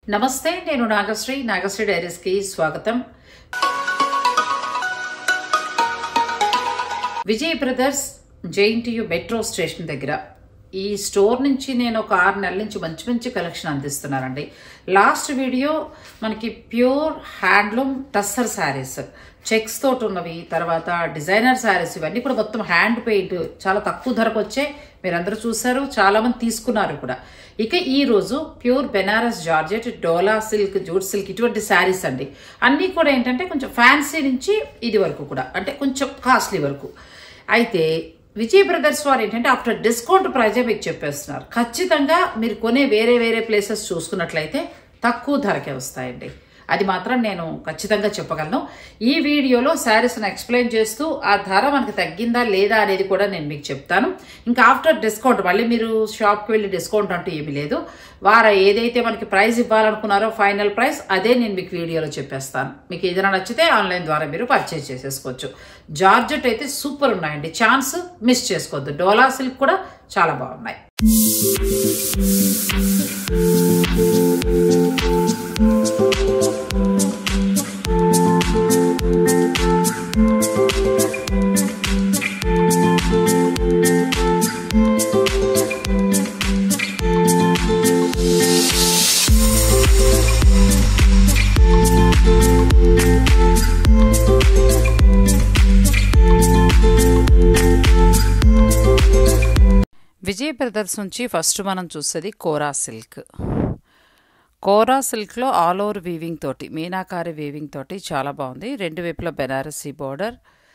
నమస్తే, నేను నాగశ్రీ డైరీస్ కి స్వాగతం. Vijay brothers JNTU metro station దగ్గర ఈ స్టోర్ నుంచి నేను ఒక 6 నెలల నుంచి మంచి కలెక్షన్ అందిస్తున్నానండి. లాస్ట్ వీడియో మనకి pure handloom tussar saris, checks తోటి ఉన్నవి, తర్వాత డిజైనర్ శారీస్, ఇవన్నీ కూడా మొత్తం హ్యాండ్ పెయింట్ చాలా తక్కువ ధరకు వచ్చే మీరందరూ చూసారు, చాలా మంది తీసుకున్నారు కూడా. ఇక ఈ రోజు pure Banaras georgette, dola silk, jute silk ఇటువంటి శారీస్ అండి. అన్నీ కూడా ఏంటంటే కొంచెం ఫ్యాన్సీ నుంచి ఇది వరకు కూడా, అంటే కొంచెం కాస్ట్లీ వరకు. అయితే విజయ్ బ్రదర్స్ వారు ఏంటంటే ఆఫ్టర్ డిస్కౌంట్ ప్రైజే మీకు చెప్పేస్తున్నారు. ఖచ్చితంగా మీరు కొనే వేరే ప్లేసెస్ చూసుకున్నట్లయితే తక్కువ ధరకే వస్తాయండి. అది మాత్రం నేను ఖచ్చితంగా చెప్పగలను. ఈ వీడియోలో శారీస్ని ఎక్స్ప్లెయిన్ చేస్తూ ఆ ధర మనకి తగ్గిందా లేదా అనేది కూడా నేను మీకు చెప్తాను. ఇంకా ఆఫ్టర్ డిస్కౌంట్ మళ్ళీ మీరు షాప్కి వెళ్ళి డిస్కౌంట్ అంటూ ఏమీ లేదు. వారు ఏదైతే మనకి ప్రైస్ ఇవ్వాలనుకున్నారో ఫైనల్ ప్రైస్ అదే నేను మీకు వీడియోలో చెప్పేస్తాను. మీకు ఏదైనా నచ్చితే ఆన్లైన్ ద్వారా మీరు పర్చేజ్ చేసేసుకోవచ్చు. జార్జెట్ అయితే సూపర్ ఉన్నాయండి, ఛాన్స్ మిస్ చేసుకోవద్దు. డోలా సిల్క్ కూడా చాలా బాగున్నాయి. విజయ్ బ్రదర్స్ నుంచి ఫస్ట్ మనం చూసేది కోరా సిల్క్. కోరా సిల్క్లో ఆల్ ఓవర్ వీవింగ్ తోటి, మీనాకారి వీవింగ్ తోటి చాలా బాగుంది. 2 వైపుల బెనారసీ బోర్డర్.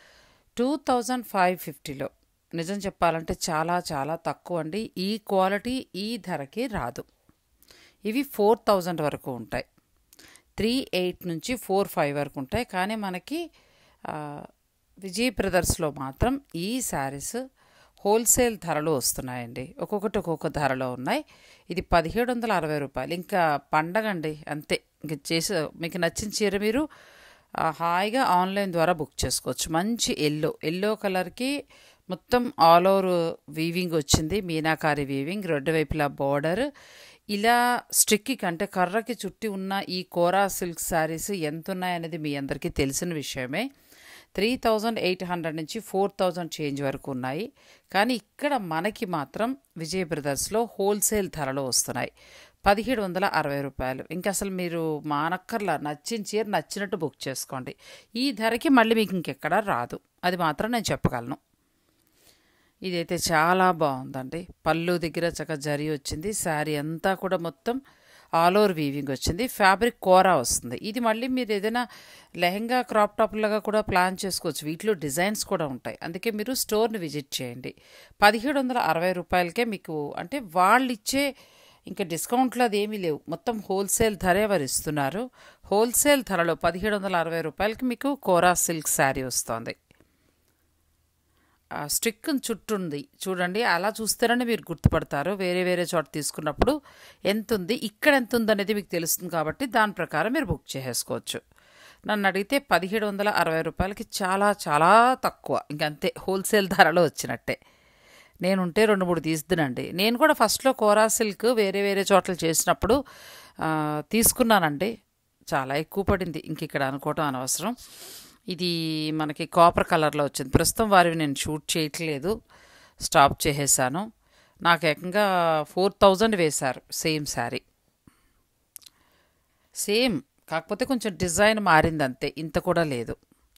2550లో నిజం చెప్పాలంటే చాలా తక్కువ అండి. ఈ క్వాలిటీ ఈ ధరకి రాదు. ఇవి 4000 వరకు ఉంటాయి. 38 నుంచి 45 వరకు ఉంటాయి. కానీ మనకి విజయ్ బ్రదర్స్లో మాత్రం ఈ శారీస్ హోల్సేల్ ధరలు వస్తున్నాయండి. ఒక్కొక్కటి ఒక్కొక్క ధరలో ఉన్నాయి. ఇది 1760 రూపాయలు. ఇంకా పండగ అండి, అంతే. ఇంక మీకు నచ్చిన చీర మీరు హాయిగా ఆన్లైన్ ద్వారా బుక్ చేసుకోవచ్చు. మంచి ఎల్లో కలర్కి మొత్తం ఆల్ ఓవర్ వీవింగ్ వచ్చింది, మీనాకారి వీవింగ్, 2 వైపులా బోర్డర్. ఇలా స్టిక్కి అంటే కర్రకి చుట్టి ఉన్న ఈ కోరా సిల్క్ శారీస్ ఎంత ఉన్నాయనేది మీ అందరికీ తెలిసిన విషయమే. 3800 నుంచి 4000 చేంజ్ వరకు ఉన్నాయి. కానీ ఇక్కడ మనకి మాత్రం విజయ్ బ్రదర్స్లో హోల్సేల్ ధరలో వస్తున్నాయి. 1760 రూపాయలు. ఇంకా అసలు మీరు మానక్కర్లా, నచ్చిన చీర నచ్చినట్టు బుక్ చేసుకోండి. ఈ ధరకి మళ్ళీ మీకు ఇంకెక్కడా రాదు, అది మాత్రం నేను చెప్పగలను. ఇదైతే చాలా బాగుందండి. పళ్ళు దగ్గర చక్కగా జరీ వచ్చింది. శారీ అంతా కూడా మొత్తం ఆల్ ఓవర్ వీవింగ్ వచ్చింది. ఫ్యాబ్రిక్ కోరా వస్తుంది. ఇది మళ్ళీ మీరు ఏదైనా లెహంగా, క్రాప్ టాప్లాగా కూడా ప్లాన్ చేసుకోవచ్చు. వీటిలో డిజైన్స్ కూడా ఉంటాయి. అందుకే మీరు స్టోర్ని విజిట్ చేయండి. 1760 రూపాయలకే మీకు, అంటే వాళ్ళు ఇచ్చే ఇంకా డిస్కౌంట్లు అది ఏమీ లేవు, మొత్తం హోల్సేల్ ధరే వారు ఇస్తున్నారు. హోల్సేల్ ధరలో 1760 రూపాయలకి మీకు కోరా సిల్క్ శారీ వస్తుంది. స్టిక్ చుట్టుంది చూడండి, అలా చూస్తేనే మీరు గుర్తుపడతారు. వేరే చోట తీసుకున్నప్పుడు ఎంత ఉంది, ఇక్కడ ఎంత ఉంది అనేది మీకు తెలుస్తుంది. కాబట్టి దాని ప్రకారం మీరు బుక్ చేసేసుకోవచ్చు. నన్ను అడిగితే 1760 రూపాయలకి చాలా తక్కువ. ఇంకంతే, హోల్సేల్ ధరలో వచ్చినట్టే. నేనుంటే 2-3 తీసుదునండి. నేను కూడా ఫస్ట్లో కోరా సిల్క్ వేరే చోట్ల చేసినప్పుడు తీసుకున్నానండి. చాలా ఎక్కువ పడింది, ఇంక ఇక్కడ అనుకోవటం అనవసరం. ఇది మనకి కాపర్ కలర్లో వచ్చింది. ప్రస్తుతం వారివి నేను షూట్ చేయట్లేదు, స్టాప్ చేసేసాను. నాకు ఏకంగా 4000 వేశారు సేమ్ శారీ. సేమ్ కాకపోతే కొంచెం డిజైన్ మారింది అంతే, ఇంత కూడా లేదు.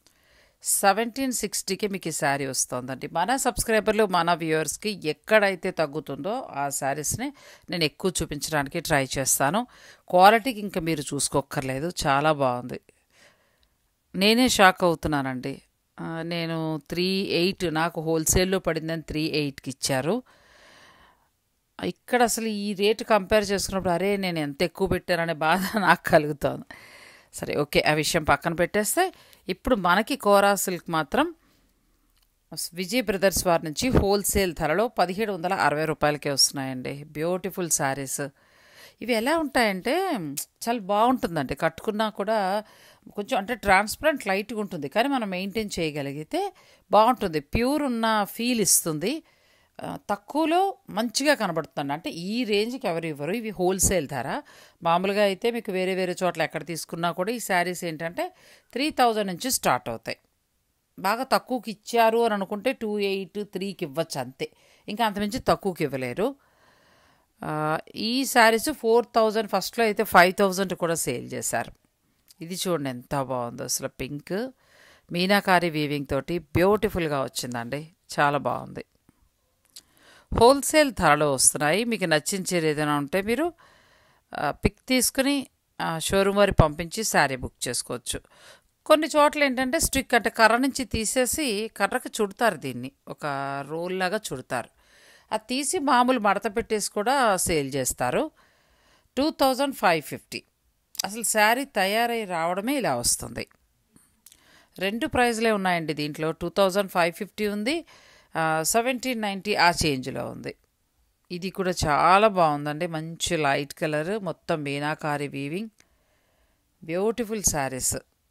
1760కి మీకు ఈ శారీ వస్తుందండి. మన సబ్స్క్రైబర్లు, మన వ్యూవర్స్కి ఎక్కడైతే తగ్గుతుందో ఆ శారీస్ని నేను ఎక్కువ చూపించడానికి ట్రై చేస్తాను. క్వాలిటీకి ఇంకా మీరు చూసుకోక్కర్లేదు, చాలా బాగుంది. నేనే షాక్ అవుతున్నానండి. నేను 38 నాకు హోల్సేల్లో పడిందని 38కి ఇచ్చారు. ఇక్కడ అసలు ఈ రేటు కంపేర్ చేసుకున్నప్పుడు అరే నేను ఎంత ఎక్కువ పెట్టాననే బాధ నాకు కలుగుతోంది. సరే, ఓకే, ఆ విషయం పక్కన పెట్టేస్తే ఇప్పుడు మనకి కోరా సిల్క్ మాత్రం విజయ్ బ్రదర్స్ వారి నుంచి హోల్సేల్ ధరలో 1760 రూపాయలకే వస్తున్నాయండి. బ్యూటిఫుల్ శారీస్. ఇవి ఎలా ఉంటాయంటే చాలా బాగుంటుందండి, కట్టుకున్నా కూడా కొంచెం అంటే ట్రాన్స్పరెంట్ లైట్గా ఉంటుంది. కానీ మనం మెయింటైన్ చేయగలిగితే బాగుంటుంది. ప్యూర్ ఉన్న ఫీల్ ఇస్తుంది. తక్కువలో మంచిగా కనబడుతుంది. అంటే ఈ రేంజ్కి ఎవరు ఇవ్వరు. ఇవి హోల్సేల్ ధర. మామూలుగా అయితే మీకు వేరే వేరే చోట్ల ఎక్కడ తీసుకున్నా కూడా ఈ శారీస్ ఏంటంటే 3000 నుంచి స్టార్ట్ అవుతాయి. బాగా తక్కువకి ఇచ్చారు అని అనుకుంటే 2800, 3కి ఇవ్వచ్చు అంతే. ఇంకా అంతమించి తక్కువకి ఇవ్వలేరు. ఈ శారీస్ 4000, ఫస్ట్లో అయితే 5000 కూడా సేల్ చేశారు. ఇది చూడండి ఎంత బాగుందో అసలు. పింక్ మీనాకారి వీవింగ్ తోటి బ్యూటిఫుల్గా వచ్చిందండి. చాలా బాగుంది. హోల్సేల్ ధరలో వస్తున్నాయి. మీకు నచ్చిన చీర ఏదైనా ఉంటే మీరు పిక్ తీసుకుని షోరూమ్ వారి పంపించి శారీ బుక్ చేసుకోవచ్చు. కొన్ని చోట్ల ఏంటంటే స్టిక్ అంటే కర్ర నుంచి తీసేసి కర్రకు చుడతారు, దీన్ని ఒక రోల్ లాగా చుడతారు. అది తీసి మామూలు మడత పెట్టేసి కూడా సేల్ చేస్తారు. 2550. అసలు శారీ తయారై రావడమే ఇలా వస్తుంది. 2 ప్రైజ్లే ఉన్నాయండి దీంట్లో. 2550 ఉంది, 1790 ఆ చేంజ్లో ఉంది. ఇది కూడా చాలా బాగుందండి. మంచి లైట్ కలర్, మొత్తం మీనాకారి వీవింగ్, బ్యూటిఫుల్ శారీస్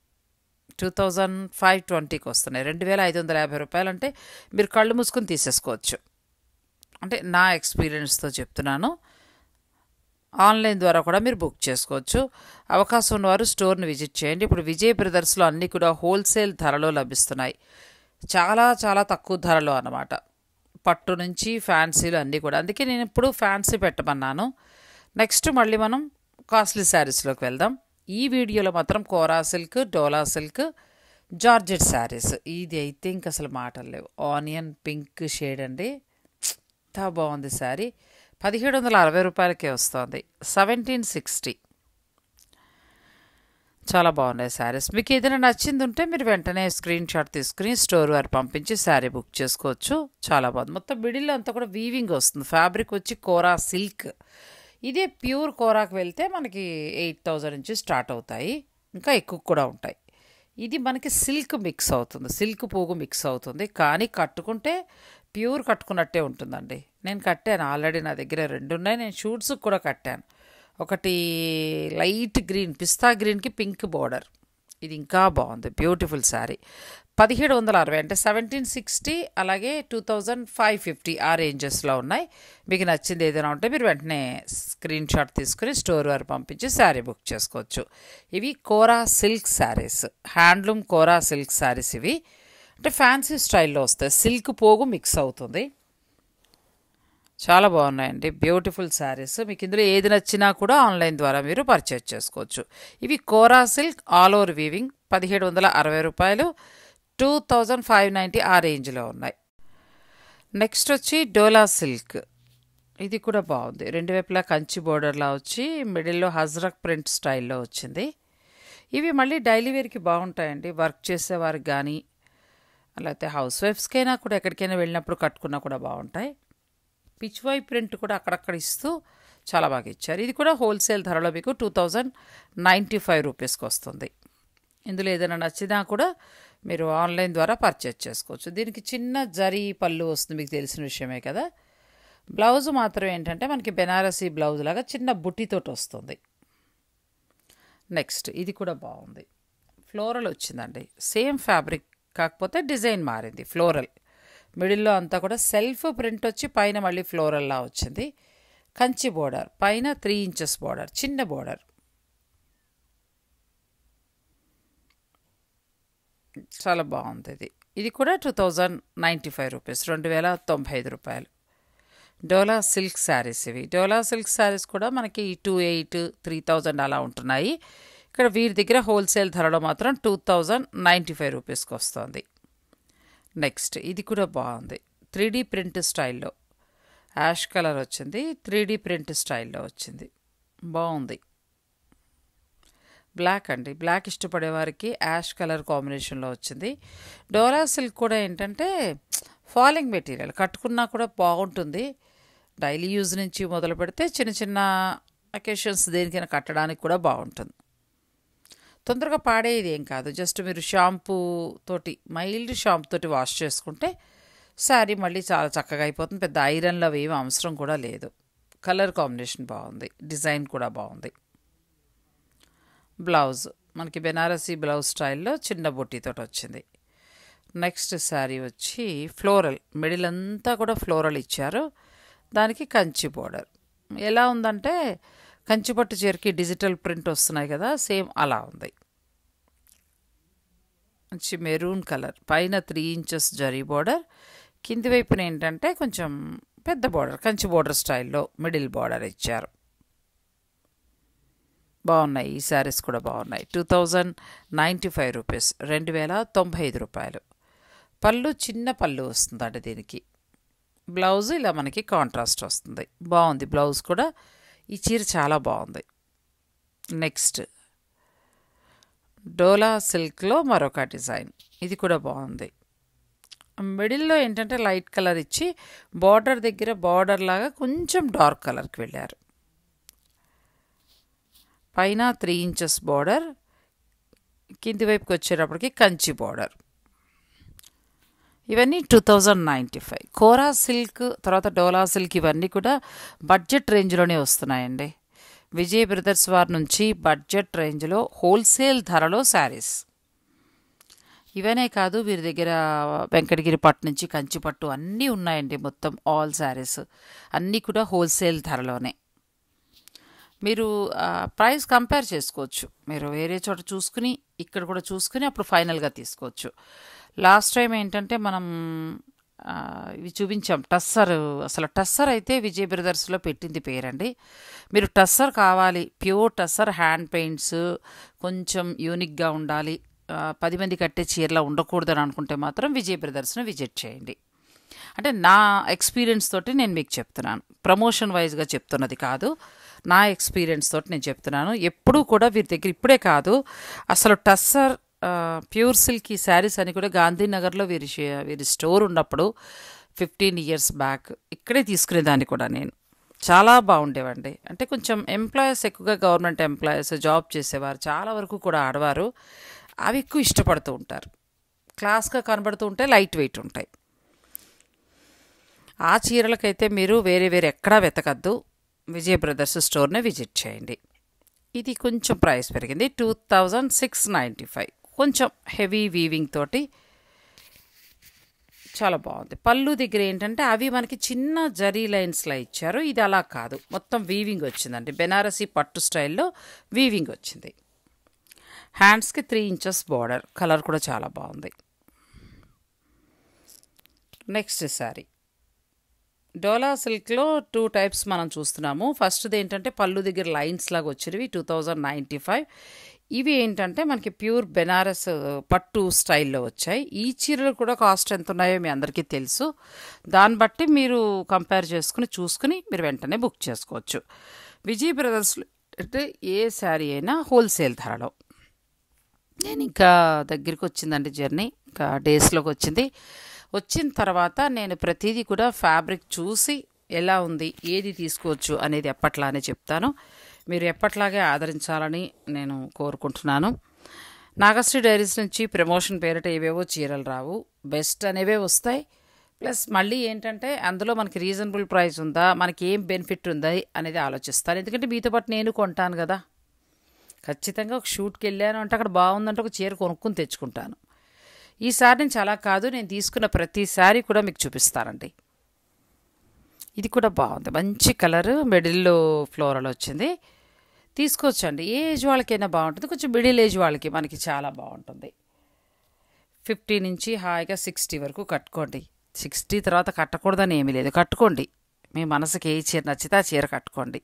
2520కి వస్తున్నాయి. 2550 రూపాయలు అంటే మీరు కళ్ళు మూసుకొని తీసేసుకోవచ్చు. అంటే నా ఎక్స్పీరియన్స్తో చెప్తున్నాను. ఆన్లైన్ ద్వారా కూడా మీరు బుక్ చేసుకోవచ్చు. అవకాశం ఉన్నవారు స్టోర్ని విజిట్ చేయండి. ఇప్పుడు విజయ్ బ్రదర్స్లో అన్నీ కూడా హోల్సేల్ ధరలో లభిస్తున్నాయి. చాలా చాలా తక్కువ ధరలో అన్నమాట. పట్టు నుంచి ఫ్యాన్సీలు అన్నీ కూడా. అందుకే నేను ఇప్పుడు ఫ్యాన్సీ పెట్టమన్నాను. నెక్స్ట్ మళ్ళీ మనం కాస్ట్లీ శారీస్లోకి వెళ్దాం. ఈ వీడియోలో మాత్రం kora silk, dola silk, georgette saris. ఇది అయితే ఇంక అసలు మాటలు లేవు. ఆనియన్ పింక్ షేడ్ అండి, ఎంత బాగుంది శారీ. 1760 రూపాయలకే వస్తుంది. 1760. చాలా బాగున్నాయి శారీస్. మీకు ఏదైనా నచ్చింది ఉంటే మీరు వెంటనే స్క్రీన్ షాట్ తీసుకుని స్టోర్ వారు పంపించి శారీ బుక్ చేసుకోవచ్చు. చాలా బాగుంది. మొత్తం మిడిల్లో అంతా కూడా వీవింగ్ వస్తుంది. ఫ్యాబ్రిక్ వచ్చి కోరా సిల్క్. ఇదే ప్యూర్ కోరాకు వెళ్తే మనకి 8000 నుంచి స్టార్ట్ అవుతాయి, ఇంకా ఎక్కువ కూడా ఉంటాయి. ఇది మనకి సిల్క్ మిక్స్ అవుతుంది, సిల్క్ పోగు మిక్స్ అవుతుంది. కానీ కట్టుకుంటే ప్యూర్ కట్టుకున్నట్టే ఉంటుందండి. నేను కట్టాను ఆల్రెడీ, నా దగ్గర 2 ఉన్నాయి. నేను షూట్స్కి కూడా కట్టాను. ఒకటి లైట్ గ్రీన్, పిస్తా గ్రీన్కి పింక్ బోర్డర్. ఇది ఇంకా బాగుంది, బ్యూటిఫుల్ శారీ. 1760 అంటే 1760, అలాగే 2550 ఆ రేంజెస్లో ఉన్నాయి. మీకు నచ్చింది ఏదైనా ఉంటే మీరు వెంటనే స్క్రీన్ షాట్ తీసుకుని స్టోర్ వారు పంపించి శారీ బుక్ చేసుకోవచ్చు. ఇవి kora silk saris, handloom kora silk saris. ఇవి అంటే ఫ్యాన్సీ స్టైల్లో వస్తాయి, సిల్క్ పోగు మిక్స్ అవుతుంది. చాలా బాగున్నాయండి, బ్యూటిఫుల్ శారీస్. మీకు ఇందులో ఏది నచ్చినా కూడా ఆన్లైన్ ద్వారా మీరు పర్చేజ్ చేసుకోవచ్చు. ఇవి kora silk all over weaving, 1760 రూపాయలు, 2590 ఆ రేంజ్లో ఉన్నాయి. నెక్స్ట్ వచ్చి డోలా సిల్క్. ఇది కూడా బాగుంది. 2 వైపులా కంచి బోర్డర్లా వచ్చి మిడిల్లో హజ్రక్ ప్రింట్ స్టైల్లో వచ్చింది. ఇవి మళ్ళీ డైలీ వేర్కి బాగుంటాయండి. వర్క్ చేసేవారికి కానీ, లేకపోతే హౌస్ వైఫ్స్కైనా కూడా ఎక్కడికైనా వెళ్ళినప్పుడు కట్టుకున్నా కూడా బాగుంటాయి. పిచ్వై ప్రింట్ కూడా అక్కడక్కడ ఇస్తూ చాలా బాగా ఇచ్చారు. ఇది కూడా హోల్సేల్ ధరలో మీకు 2095 రూపీస్కి వస్తుంది. ఇందులో ఏదైనా నచ్చినా కూడా మీరు ఆన్లైన్ ద్వారా పర్చేజ్ చేసుకోవచ్చు. దీనికి చిన్న జరీ పళ్ళు వస్తుంది, మీకు తెలిసిన విషయమే కదా. బ్లౌజ్ మాత్రం ఏంటంటే మనకి బెనారసీ బ్లౌజ్ లాగా చిన్న బుట్టితోటి వస్తుంది. నెక్స్ట్ ఇది కూడా బాగుంది, ఫ్లోరల్ వచ్చిందండి. సేమ్ ఫ్యాబ్రిక్ కాకపోతే డిజైన్ మారింది. ఫ్లోరల్ మిడిల్లో అంతా కూడా సెల్ఫ్ ప్రింట్ వచ్చి పైన మళ్ళీ ఫ్లోరల్లా వచ్చింది. కంచి బోర్డర్, పైన 3 ఇంచెస్ బోర్డర్, చిన్న బోర్డర్. చాలా బాగుంది. ఇది కూడా 2095 రూపీస్, 2095 రూపాయలు. డోలా సిల్క్ శారీస్. ఇవి డోలా సిల్క్ శారీస్ కూడా మనకి 2800, 3000 అలా ఉంటున్నాయి. ఇక్కడ వీరి దగ్గర హోల్సేల్ ధరలో మాత్రం 2095 రూపీస్కి వస్తుంది. నెక్స్ట్ ఇది కూడా బాగుంది, 3D ప్రింట్ స్టైల్లో, యాష్ కలర్ వచ్చింది, 3D ప్రింట్ స్టైల్లో వచ్చింది, బాగుంది. బ్లాక్ అండి, బ్లాక్ ఇష్టపడే వారికి యాష్ కలర్ కాంబినేషన్లో వచ్చింది. డోలా సిల్క్ కూడా ఏంటంటే ఫాలింగ్ మెటీరియల్, కట్టుకున్నా కూడా బాగుంటుంది. డైలీ యూజ్ నుంచి మొదలు పెడితే చిన్న చిన్న అకేషన్స్ దేనికైనా కట్టడానికి కూడా బాగుంటుంది. తొందరగా పాడేది ఏం కాదు. జస్ట్ మీరు షాంపూ తోటి, మైల్డ్ షాంపూ తోటి వాష్ చేసుకుంటే శారీ మళ్ళీ చాలా చక్కగా అయిపోతుంది. పెద్ద ఐరన్లో ఏమి అవసరం కూడా లేదు. కలర్ కాంబినేషన్ బాగుంది, డిజైన్ కూడా బాగుంది. బ్లౌజ్ మనకి బెనారసీ బ్లౌజ్ స్టైల్లో చిన్న బొట్టితోటి వచ్చింది. నెక్స్ట్ శారీ వచ్చి ఫ్లోరల్, మిడిల్ అంతా కూడా ఫ్లోరల్ ఇచ్చారు, దానికి కంచి బోర్డర్. ఎలా ఉందంటే కంచిపట్టు చీరకి డిజిటల్ ప్రింట్ వస్తున్నాయి కదా, సేమ్ అలా ఉంది. మంచి మెరూన్ కలర్, పైన 3 ఇంచెస్ జరీ బోర్డర్, కింది వైపున ఏంటంటే కొంచెం పెద్ద బోర్డర్, కంచి బోర్డర్ స్టైల్లో మిడిల్ బోర్డర్ ఇచ్చారు. బాగున్నాయి, ఈ శారీస్ కూడా బాగున్నాయి. 2095 రూపీస్, 2095 రూపాయలు. పళ్ళు చిన్న పళ్ళు వస్తుందండి దీనికి. బ్లౌజ్ ఇలా మనకి కాంట్రాస్ట్ వస్తుంది, బాగుంది బ్లౌజ్ కూడా. ఈ చీర చాలా బాగుంది. నెక్స్ట్ డోలా సిల్క్లో మరొక డిజైన్, ఇది కూడా బాగుంది. మిడిల్లో ఏంటంటే లైట్ కలర్ ఇచ్చి బార్డర్ దగ్గర బార్డర్ లాగా కొంచెం డార్క్ కలర్కి వెళ్ళారు. పైన 3 ఇంచెస్ బార్డర్, కింది వైపుకి వచ్చేటప్పటికి కంచి బార్డర్. ఇవన్నీ 2095. కోరా సిల్క్ తర్వాత డోలా సిల్క్ ఇవన్నీ కూడా బడ్జెట్ రేంజ్లోనే వస్తున్నాయండి. విజయ్ బ్రదర్స్ వారి నుంచి బడ్జెట్ రేంజ్లో హోల్సేల్ ధరలో శారీస్. ఇవనే కాదు, వీరి దగ్గర వెంకటగిరి పట్టు నుంచి కంచి పట్టు అన్నీ ఉన్నాయండి. మొత్తం ఆల్ శారీస్ అన్నీ కూడా హోల్సేల్ ధరలోనే. మీరు ప్రైస్ కంపేర్ చేసుకోవచ్చు, మీరు వేరే చోట చూసుకుని ఇక్కడ కూడా చూసుకుని అప్పుడు ఫైనల్గా తీసుకోవచ్చు. లాస్ట్ టైం ఏంటంటే మనం ఇవి చూపించాం టస్సర్. అసలు టస్సర్ అయితే విజయ్ బ్రదర్స్లో పెట్టింది పేరండి. మీరు టస్సర్ కావాలి, ప్యూర్ టస్సర్ హ్యాండ్ పెయింట్స్, కొంచెం యూనిక్గా ఉండాలి, 10 మంది కట్టే చీరలా ఉండకూడదని అనుకుంటే మాత్రం విజయ్ బ్రదర్స్ని విజిట్ చేయండి. అంటే నా ఎక్స్పీరియన్స్ తోటి నేను మీకు చెప్తున్నాను, ప్రమోషన్ వైజ్గా చెప్తున్నది కాదు, నా ఎక్స్పీరియన్స్ తోటి నేను చెప్తున్నాను. ఎప్పుడూ కూడా వీరి దగ్గర ఇప్పుడే కాదు, అసలు టస్సర్ ప్యూర్ సిల్క్ ఈ శారీస్ అని కూడా గాంధీనగర్లో వీరి స్టోర్ ఉన్నప్పుడు 15 ఇయర్స్ బ్యాక్ ఇక్కడే తీసుకునేదాన్ని కూడా నేను. చాలా బాగుండేవండి. అంటే కొంచెం ఎంప్లాయీస్ ఎక్కువగా గవర్నమెంట్ ఎంప్లాయీస్, జాబ్ చేసేవారు చాలా వరకు కూడా ఆడవారు అవి ఎక్కువ ఇష్టపడుతూ ఉంటారు. క్లాస్గా కనబడుతూ ఉంటాయి, లైట్ వెయిట్ ఉంటాయి. ఆ చీరలకైతే మీరు వేరే ఎక్కడా వెతకద్దు, విజయ్ బ్రదర్స్ స్టోర్నే విజిట్ చేయండి. ఇది కొంచెం ప్రైస్ పెరిగింది, 2695. కొంచెం హెవీ వీవింగ్ తోటి చాలా బాగుంది. పళ్ళు దగ్గర ఏంటంటే అవి మనకి చిన్న జరీ లైన్స్లా ఇచ్చారు, ఇది అలా కాదు, మొత్తం వీవింగ్ వచ్చిందండి. బెనారసీ పట్టు స్టైల్లో వీవింగ్ వచ్చింది. హ్యాండ్స్కి 3 ఇంచెస్ బార్డర్, కలర్ కూడా చాలా బాగుంది. నెక్స్ట్ శారీ డోలా సిల్క్లో 2 టైప్స్ మనం చూస్తున్నాము. ఫస్ట్ది ఏంటంటే పళ్ళు దగ్గర లైన్స్ లాగా వచ్చినవి 2095. ఇవి ఏంటంటే మనకి ప్యూర్ బెనారస్ పట్టు స్టైల్లో వచ్చాయి. ఈ చీరలు కూడా కాస్ట్ ఎంత ఉన్నాయో మీ అందరికీ తెలుసు, దాన్ని బట్టి మీరు కంపేర్ చేసుకుని చూసుకుని మీరు వెంటనే బుక్ చేసుకోవచ్చు. విజయ్ బ్రదర్స్ అంటే ఏ శారీ అయినా హోల్సేల్ ధరలో. నేను ఇంకా దగ్గరికి వచ్చిందండి జర్నీ, ఇంకా డేస్లోకి వచ్చింది. వచ్చిన తర్వాత నేను ప్రతిదీ కూడా ఫ్యాబ్రిక్ చూసి ఎలా ఉంది, ఏది తీసుకోవచ్చు అనేది ఎప్పట్లానే చెప్తాను. మీరు ఎప్పట్లాగే ఆదరించాలని నేను కోరుకుంటున్నాను. నాగశ్రీ డైరీస్ నుంచి ప్రమోషన్ పేరిట ఏవేవో చీరలు రావు, బెస్ట్ అనేవే వస్తాయి. ప్లస్ మళ్ళీ ఏంటంటే అందులో మనకి రీజనబుల్ ప్రైస్ ఉందా, మనకి ఏం బెనిఫిట్ ఉందా అనేది ఆలోచిస్తాను. ఎందుకంటే మీతో పాటు నేను కొంటాను కదా, ఖచ్చితంగా ఒక షూట్కి వెళ్ళాను అంటే అక్కడ బాగుందంటే ఒక చీర కొనుక్కుని తెచ్చుకుంటాను. ఈసారి నుంచి అలా కాదు, నేను తీసుకున్న ప్రతి శారీ కూడా మీకు చూపిస్తానండి. ఇది కూడా బాగుంది, మంచి కలర్, మిడిల్లో ఫ్లోరల్ వచ్చింది. తీసుకోవచ్చండి, ఏ ఏజ్ వాళ్ళకైనా బాగుంటుంది, కొంచెం మిడిల్ ఏజ్ వాళ్ళకి మనకి చాలా బాగుంటుంది. 50 నుంచి హాయిగా 60 వరకు కట్టుకోండి. 60 తర్వాత కట్టకూడదని ఏమీ లేదు, కట్టుకోండి. మీ మనసుకి ఏ చీర నచ్చితే ఆ చీర కట్టుకోండి.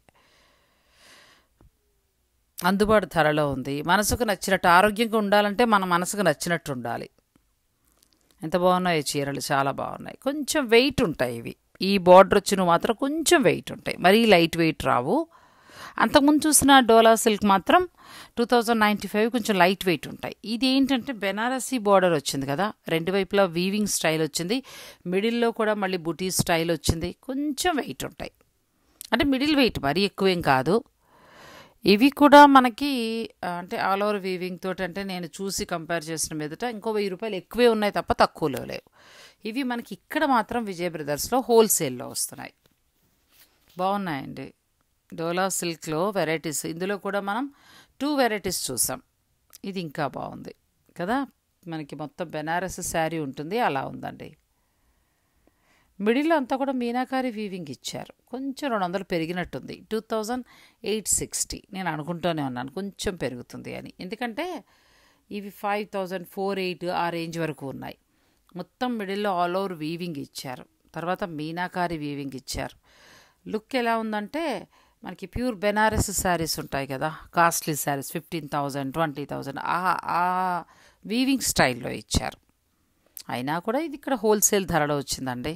అందుబాటు ధరలో ఉంది, మనసుకు నచ్చినట్టు. ఆరోగ్యంగా ఉండాలంటే మన మనసుకు నచ్చినట్టు ఉండాలి. ఎంత బాగున్నాయి చీరలు, చాలా బాగున్నాయి. కొంచెం వెయిట్ ఉంటాయి ఇవి, ఈ బార్డర్ వచ్చిన మాత్రం కొంచెం వెయిట్ ఉంటాయి, మరీ లైట్ వెయిట్ రావు. అంతకుముందు చూసిన డోలా సిల్క్ మాత్రం 2095 కొంచెం లైట్ వెయిట్ ఉంటాయి. ఇది ఏంటంటే బెనారసీ బార్డర్ వచ్చింది కదా, 2 వైపులా వీవింగ్ స్టైల్ వచ్చింది, మిడిల్లో కూడా మళ్ళీ బుటీ స్టైల్ వచ్చింది, కొంచెం వెయిట్ ఉంటాయి. అంటే మిడిల్ వెయిట్, మరీ ఎక్కువేం కాదు. ఇవి కూడా మనకి అంటే ఆల్ ఓవర్ వీవింగ్ తోటి, అంటే నేను చూసి కంపేర్ చేసిన మీదట ఇంకో 1000 రూపాయలు ఎక్కువే ఉన్నాయి తప్ప తక్కువలో లేవు. ఇవి మనకి ఇక్కడ మాత్రం విజయ్ బ్రదర్స్లో హోల్సేల్లో వస్తున్నాయి, బాగున్నాయండి. డోలా సిల్క్లో వెరైటీస్, ఇందులో కూడా మనం 2 వెరైటీస్ చూసాం, ఇది ఇంకా బాగుంది కదా. మనకి మొత్తం బెనారస్ శారీ ఉంటుంది, అలా ఉందండి. మిడిల్ అంతా కూడా మీనాకారి వీవింగ్ ఇచ్చారు. కొంచెం 200 పెరిగినట్టుంది. 2860 నేను అనుకుంటూనే ఉన్నాను కొంచెం పెరుగుతుంది అని, ఎందుకంటే ఇవి 5048 ఆ రేంజ్ వరకు ఉన్నాయి. మొత్తం మిడిల్లో ఆల్ ఓవర్ వీవింగ్ ఇచ్చారు, తర్వాత మీనాకారి వీవింగ్ ఇచ్చారు. లుక్ ఎలా ఉందంటే మనకి ప్యూర్ బెనారస్ శారీస్ ఉంటాయి కదా, కాస్ట్లీ శారీస్ 15,000 20,000 ఆ వీవింగ్ స్టైల్లో ఇచ్చారు. అయినా కూడా ఇది ఇక్కడ హోల్సేల్ ధరలో వచ్చిందండి.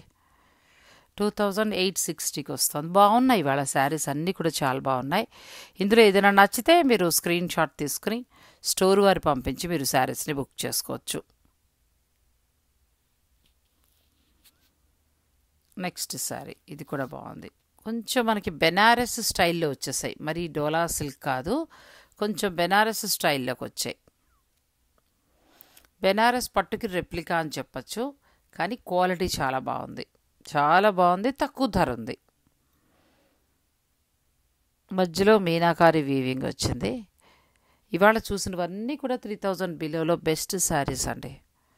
2860కి వస్తుంది. బాగున్నాయి ఇవాళ శారీస్ అన్నీ కూడా చాలా బాగున్నాయి. ఇందులో ఏదైనా నచ్చితే మీరు స్క్రీన్ షాట్ తీసుకుని స్టోర్ వారి పంపించి మీరు శారీస్ని బుక్ చేసుకోవచ్చు. నెక్స్ట్ శారీ ఇది కూడా బాగుంది. కొంచెం మనకి బెనారస్ స్టైల్లో వచ్చేసాయి, మరి డోలా సిల్క్ కాదు, కొంచెం బెనారస్ స్టైల్లోకి వచ్చాయి. బెనారస్ పట్టుకి రెప్లికా అని చెప్పచ్చు, కానీ క్వాలిటీ చాలా బాగుంది, చాలా బాగుంది. తక్కువ ధర ఉంది. మధ్యలో మీనాకారి వీవింగ్ వచ్చింది. ఇవాళ చూసినవన్నీ కూడా 3000 బిలోలో బెస్ట్ శారీస్ అండి.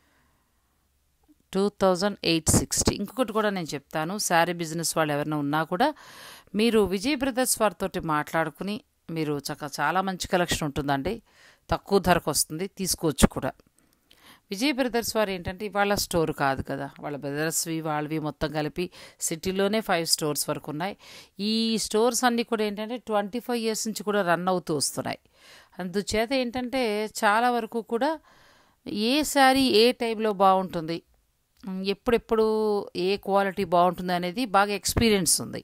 2860. ఇంకొకటి కూడా నేను చెప్తాను, శారీ బిజినెస్ వాళ్ళు ఎవరైనా ఉన్నా కూడా మీరు విజయ్ బ్రదర్స్ వారితో మాట్లాడుకుని మీరు చాలా మంచి కలెక్షన్ ఉంటుందండి, తక్కువ ధరకు వస్తుంది, తీసుకోవచ్చు కూడా. విజయ్ బ్రదర్స్ వారు ఏంటంటే ఇవాళ స్టోర్ కాదు కదా, వాళ్ళ బ్రదర్స్వి వాళ్ళవి మొత్తం కలిపి సిటీలోనే 5 స్టోర్స్ వరకు ఉన్నాయి. ఈ స్టోర్స్ అన్నీ కూడా ఏంటంటే 25 ఇయర్స్ నుంచి కూడా రన్ అవుతూ వస్తున్నాయి. అందుచేత ఏంటంటే చాలా వరకు కూడా ఏ శారీ ఏ టైంలో బాగుంటుంది, ఎప్పుడెప్పుడు ఏ క్వాలిటీ బాగుంటుంది అనేది బాగా ఎక్స్పీరియన్స్ ఉంది.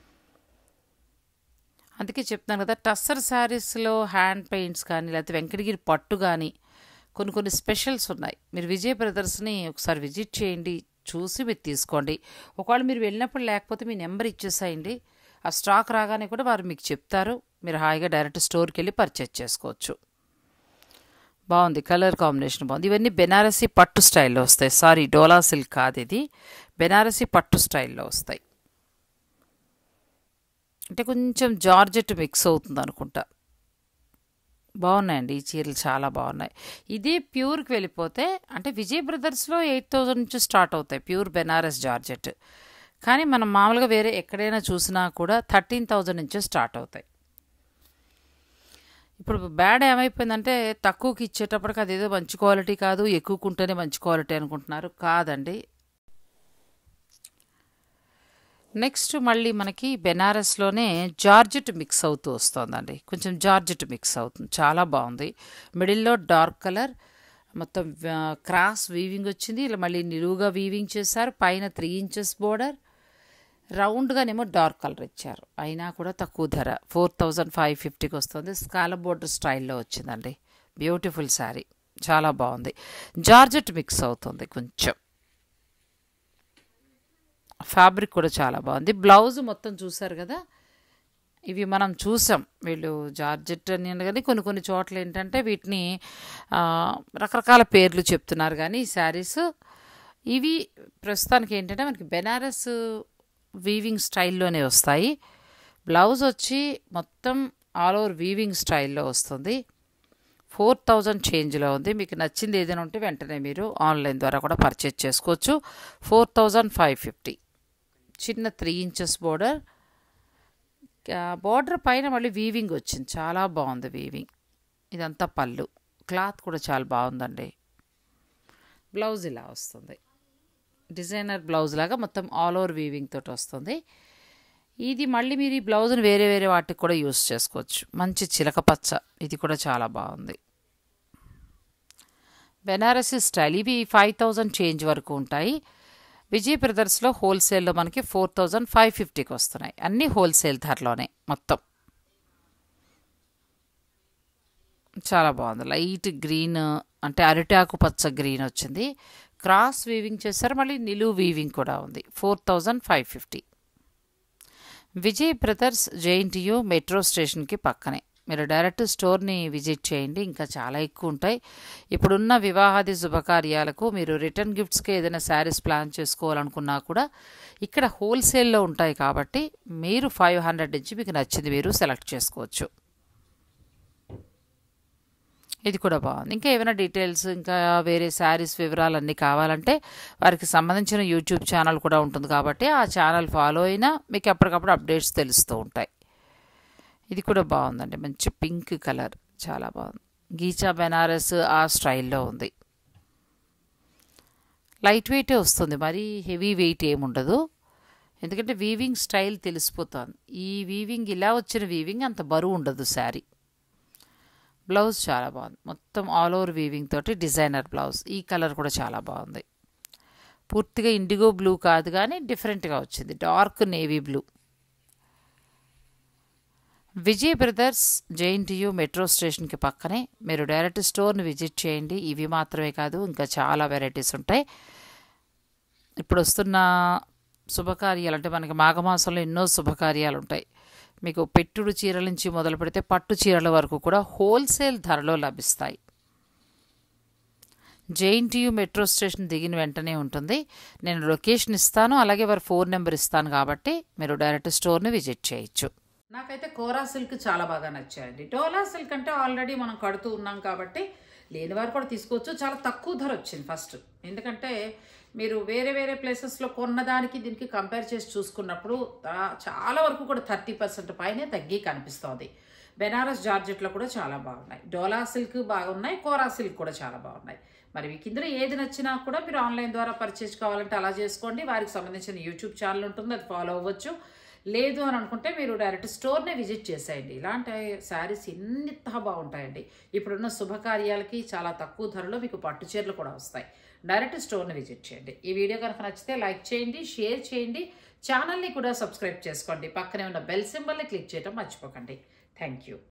అందుకే చెప్తున్నాను కదా, టస్సర్ శారీస్లో హ్యాండ్ పెయింట్స్ కానీ లేకపోతే వెంకటగిరి పట్టు కానీ కొన్ని స్పెషల్స్ ఉన్నాయి. మీరు విజయ్ బ్రదర్స్ని ఒకసారి విజిట్ చేయండి, చూసి మీరు తీసుకోండి. ఒకవేళ మీరు వెళ్ళినప్పుడు లేకపోతే మీ నెంబర్ ఇచ్చేసేయండి, ఆ స్టాక్ రాగానే కూడా వారు మీకు చెప్తారు, మీరు హాయిగా డైరెక్ట్ స్టోర్కి వెళ్ళి పర్చేజ్ చేసుకోవచ్చు. బాగుంది, కలర్ కాంబినేషన్ బాగుంది. ఇవన్నీ బెనారసీ పట్టు స్టైల్లో వస్తాయి, సారీ డోలా సిల్క్ కాదు, ఇది బెనారసీ పట్టు స్టైల్లో వస్తాయి. అంటే కొంచెం జార్జెట్ మిక్స్ అవుతుంది అనుకుంటా. బాగున్నాయండి ఈ చీరలు, చాలా బాగున్నాయి. ఇదే ప్యూర్కి వెళ్ళిపోతే అంటే విజయ్ బ్రదర్స్లో 8000 నుంచి స్టార్ట్ అవుతాయి ప్యూర్ బెనారస్ జార్జెట్, కానీ మనం మామూలుగా వేరే ఎక్కడైనా చూసినా కూడా 13,000 నుంచే స్టార్ట్ అవుతాయి. ఇప్పుడు బ్యాడ్ ఏమైపోయిందంటే తక్కువకి ఇచ్చేటప్పటికి అదేదో మంచి క్వాలిటీ కాదు, ఎక్కువకుంటేనే మంచి క్వాలిటీ అనుకుంటున్నారు, కాదండి. నెక్స్ట్ మళ్ళీ మనకి బెనారస్లోనే జార్జెట్ మిక్స్ అవుతూ వస్తుందండి, కొంచెం జార్జెట్ మిక్స్ అవుతుంది, చాలా బాగుంది. మిడిల్లో డార్క్ కలర్ మొత్తం క్రాస్ వీవింగ్ వచ్చింది, ఇలా మళ్ళీ నిలువుగా వీవింగ్ చేశారు, పైన 3 ఇంచెస్ బోర్డర్, రౌండ్గానేమో డార్క్ కలర్ ఇచ్చారు. అయినా కూడా తక్కువ ధర 4550కి వస్తుంది. స్కాలప్ బోర్డర్ స్టైల్లో వచ్చిందండి, బ్యూటిఫుల్ శారీ, చాలా బాగుంది. జార్జెట్ మిక్స్ అవుతుంది కొంచెం, ఫ్యాబ్రిక్ కూడా చాలా బాగుంది. బ్లౌజ్ మొత్తం చూసారు కదా, ఇవి మనం చూసాం, వీళ్ళు జార్జెట్ అని కానీ కొన్ని చోట్ల ఏంటంటే వీటిని రకరకాల పేర్లు చెప్తున్నారు, కానీ ఈ శారీస్ ఇవి ప్రస్తుతానికి ఏంటంటే మనకి బెనారస్ వీవింగ్ స్టైల్లోనే వస్తాయి. బ్లౌజ్ వచ్చి మొత్తం ఆల్ ఓవర్ వీవింగ్ స్టైల్లో వస్తుంది. 4000 చేంజ్లో ఉంది. మీకు నచ్చింది ఏదైనా ఉంటే వెంటనే మీరు ఆన్లైన్ ద్వారా కూడా పర్చేజ్ చేసుకోవచ్చు. 4550. చిన్న 3 ఇంచెస్ బోర్డర్, బోర్డర్ పైన మళ్ళీ వీవింగ్ వచ్చింది, చాలా బాగుంది వీవింగ్. ఇదంతా పళ్ళు, క్లాత్ కూడా చాలా బాగుందండి. బ్లౌజ్ ఇలా వస్తుంది, డిజైనర్ బ్లౌజ్ లాగా మొత్తం ఆల్ ఓవర్ వీవింగ్ తోటి వస్తుంది. ఇది మళ్ళీ మీరు ఈ బ్లౌజ్ని వేరే వేరే వాటికి కూడా యూస్ చేసుకోవచ్చు. మంచి చిలక పచ్చ, ఇది కూడా చాలా బాగుంది. బెనారసీ స్టైల్, ఇవి 5000 చేంజ్ వరకు ఉంటాయి. విజయ్ బ్రదర్స్లో హోల్సేల్లో మనకి 4550కి వస్తున్నాయి. అన్నీ హోల్సేల్ ధరలోనే మొత్తం. చాలా బాగుంది, లైట్ గ్రీన్ అంటే అరిటాకు పచ్చ గ్రీన్ వచ్చింది, క్రాస్ వీవింగ్ చేశారు, మళ్ళీ నిలువు వీవింగ్ కూడా ఉంది. 4550. విజయ్ బ్రదర్స్ జేఎన్టీయూ మెట్రో స్టేషన్కి పక్కనే. మీరు డైరెక్ట్ స్టోర్ని విజిట్ చేయండి, ఇంకా చాలా ఎక్కువ ఉంటాయి. ఇప్పుడున్న వివాహాది శుభకార్యాలకు మీరు రిటర్న్ గిఫ్ట్స్కి ఏదైనా శారీస్ ప్లాన్ చేసుకోవాలనుకున్నా కూడా ఇక్కడ హోల్సేల్లో ఉంటాయి, కాబట్టి మీరు 500 నుంచి మీకు నచ్చింది మీరు సెలెక్ట్ చేసుకోవచ్చు. ఇది కూడా బాగుంది. ఇంకా ఏమైనా డీటెయిల్స్ ఇంకా వేరే శారీస్ వివరాలన్నీ కావాలంటే వారికి సంబంధించిన యూట్యూబ్ ఛానల్ కూడా ఉంటుంది కాబట్టి ఆ ఛానల్ ఫాలో అయినా మీకు ఎప్పటికప్పుడు అప్డేట్స్ తెలుస్తూ ఉంటాయి. ఇది కూడా బాగుందండి, మంచి పింక్ కలర్, చాలా బాగుంది. గీచా బెనారస్ ఆ స్టైల్లో ఉంది. లైట్ వెయిటే వస్తుంది, మరీ హెవీ వెయిట్ ఏముండదు. ఎందుకంటే వీవింగ్ స్టైల్ తెలిసిపోతుంది. ఈ వీవింగ్ ఇలా వచ్చిన వీవింగ్ అంత బరువు ఉండదు శారీ. బ్లౌజ్ చాలా బాగుంది, మొత్తం ఆల్ ఓవర్ వీవింగ్ తోటి డిజైనర్ బ్లౌజ్. ఈ కలర్ కూడా చాలా బాగుంది. పూర్తిగా ఇండిగో బ్లూ కాదు కానీ డిఫరెంట్గా వచ్చింది, dark navy blue. Vijay brothers JNTU metro స్టేషన్కి పక్కనే. మీరు డైరెక్ట్ స్టోర్ని విజిట్ చేయండి. ఇవి మాత్రమే కాదు, ఇంకా చాలా వెరైటీస్ ఉంటాయి. ఇప్పుడు వస్తున్న శుభకార్యాలు అంటే మనకి మాఘమాసంలో ఎన్నో శుభకార్యాలు ఉంటాయి. మీకు పెట్టుడు చీరల నుంచి మొదలు పెడితే పట్టు చీరల వరకు కూడా హోల్సేల్ ధరలో లభిస్తాయి. JNTU మెట్రో స్టేషన్ దిగిన వెంటనే ఉంటుంది. నేను లొకేషన్ ఇస్తాను, అలాగే వారి ఫోన్ నెంబర్ ఇస్తాను, కాబట్టి మీరు డైరెక్ట్ స్టోర్ని విజిట్ చేయొచ్చు. నాకైతే కోరా సిల్క్ చాలా బాగా నచ్చాయండి. డోలా సిల్క్ అంటే ఆల్రెడీ మనం కడుతూ ఉన్నాం కాబట్టి లేని వారు కూడా తీసుకోవచ్చు. చాలా తక్కువ ధర వచ్చింది ఫస్ట్, ఎందుకంటే మీరు వేరే వేరే ప్లేసెస్లో కొన్నదానికి దీనికి కంపేర్ చేసి చూసుకున్నప్పుడు చాలా వరకు కూడా 30% పైనే తగ్గి కనిపిస్తుంది. బెనారస్ జార్జెట్లో కూడా చాలా బాగున్నాయి. డోలా సిల్క్ బాగున్నాయి, కోరా సిల్క్ కూడా చాలా బాగున్నాయి. మరి మీకు ఇందులో ఏది నచ్చినా కూడా మీరు ఆన్లైన్ ద్వారా పర్చేజ్ కావాలంటే అలా చేసుకోండి. వారికి సంబంధించిన యూట్యూబ్ ఛానల్ ఉంటుంది, అది ఫాలో అవ్వచ్చు. లేదు అని అనుకుంటే మీరు డైరెక్ట్ స్టోర్నే విజిట్ చేసేయండి. ఇలాంటి శారీస్ ఎంత బాగుంటాయండి. ఇప్పుడున్న శుభకార్యాలకి చాలా తక్కువ ధరలో మీకు పట్టు చీరలు కూడా వస్తాయి. డైరెక్ట్ స్టోర్ని విజిట్ చేయండి. ఈ వీడియో కనుక నచ్చితే లైక్ చేయండి, షేర్ చేయండి, ఛానల్ని కూడా సబ్స్క్రైబ్ చేసుకోండి. పక్కనే ఉన్న బెల్ సింబల్ని క్లిక్ చేయడం మర్చిపోకండి. Thank you.